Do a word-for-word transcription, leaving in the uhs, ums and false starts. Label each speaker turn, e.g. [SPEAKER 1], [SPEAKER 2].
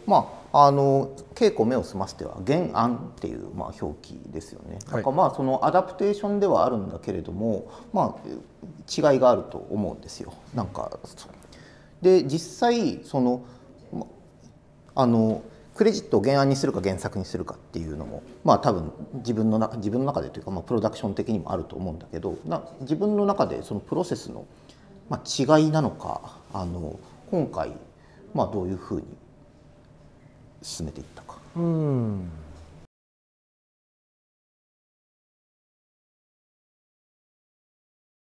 [SPEAKER 1] まあ、あの稽古目を澄ませては原案っていう、まあ、表記ですよね。だからまあそのアダプテーションではあるんだけれども、まあ、違いがあると思うんですよ。なんかで実際そのあのクレジットを原案にするか原作にするかっていうのもまあ多分自分のな自分の中でというか、まあ、プロダクション的にもあると思うんだけどな自分の中でそのプロセスの、まあ、違いなのかあの今回、まあ、どういうふうに進めていったか。
[SPEAKER 2] うん